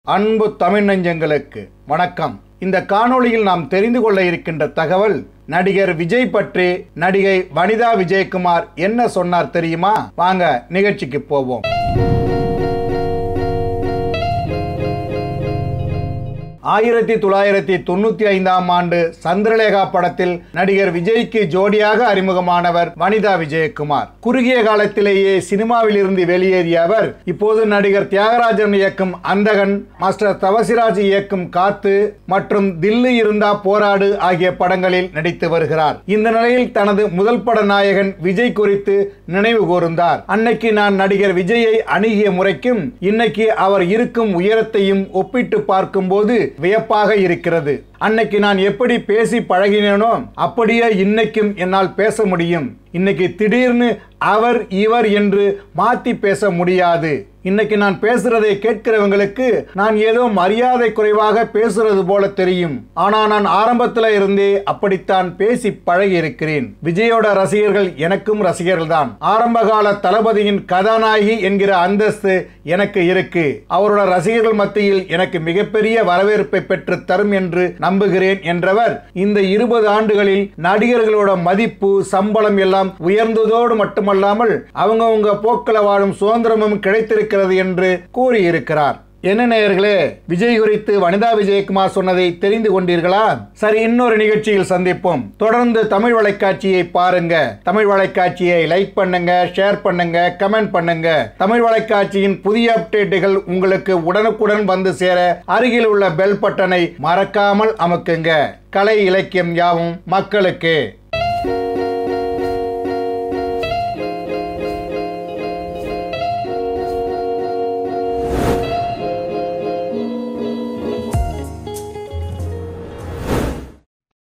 அன்பு தமிழ் நெஞ்சங்களுக்கு வணக்கம். இந்த காணொளியில் நாம் தெரிந்து கொள்ள இருக்கின்ற தகவல், நடிகர் விஜய் பற்றி நடிகை வனிதா விஜயகுமார் என்ன சொன்னார் தெரியுமா? வாங்க நிகழ்ச்சிக்கு போவோம். 1995ஆம் ஆண்டு சந்திரலேகா படத்தில் நடிகர் விஜய்க்கு ஜோடியாக அறிமுகமானவர் வனிதா விஜயகுமார். குறுகிய காலத்திலேயே சினிமாவில் இருந்து வெளியேறிய அவர் இப்போது நடிகர் தியாகராஜன் இயக்கும் அந்தகன், மாஸ்டர் தவசிராஜ் இயக்கும் காத்து மற்றும் தில்லி இருந்தா போராடு ஆகிய படங்களில் நடித்து வருகிறார். இந்த நிலையில் தனது முதல் பட நாயகன் விஜய் குறித்து நினைவு கூர்ந்தார். அன்னைக்கு நான் நடிகர் விஜயை அணுகிய முறைக்கும் இன்னைக்கு அவர் இருக்கும் உயரத்தையும் ஒப்பிட்டு பார்க்கும் போது வியப்பாக இருக்கிறது. அன்னைக்கு நான் எப்படி பேசி பழகினேனோ அப்படியே இன்னைக்கும் என்னால் பேச முடியும். இன்னைக்கு திடீர்னு அவர் இவர் என்று மாத்தி பேச முடியாது. இன்னைக்கு நான் பேசுறதை கேட்கிறவங்களுக்கு நான் ஏதோ மரியாதை குறைவாக பேசுறது போல தெரியும். ஆனா நான் ஆரம்பத்துல இருந்தே அப்படித்தான் பேசி பழகி இருக்கிறேன். விஜயோட ரசிகர்கள் எனக்கும் ரசிகர்கள் தான். ஆரம்பகால தளபதியின் கதாநாயகி என்கிற அந்தஸ்து எனக்கு இருக்கு. அவரோட ரசிகர்கள் மத்தியில் எனக்கு மிகப்பெரிய வரவேற்பை பெற்று தரும் என்று நம்புகிறேன் என்றவர் இந்த 20 ஆண்டுகளில் நடிகர்களோட மதிப்பு, சம்பளம் எல்லாம் உயர்ந்ததோடு மட்டுமல்லாமல் அவங்கவங்க போக்கில வாழும் சுதந்திரமும் கிடைத்திருக்கிறது என்று கூறியிருக்கிறார். என்ன நேயர்களே, விஜய் குறித்து வனிதா விஜயகுமார் சொன்னதை தெரிந்து கொண்டீர்களா? சரி, இன்னொரு நிகழ்ச்சியில் சந்திப்போம். தொடர்ந்து தமிழ் வலைக்காட்சியை பாருங்க. தமிழ் வலைக்காட்சியை லைக் பண்ணுங்க, ஷேர் பண்ணுங்க, கமெண்ட் பண்ணுங்க. தமிழ் வலைக்காட்சியின் புதிய அப்டேட்டுகள் உங்களுக்கு உடனுக்குடன் வந்து சேர அருகில் உள்ள பெல் பட்டனை மறக்காமல் அமுக்குங்க. கலை இலக்கியம் யாவும் மக்களுக்கு.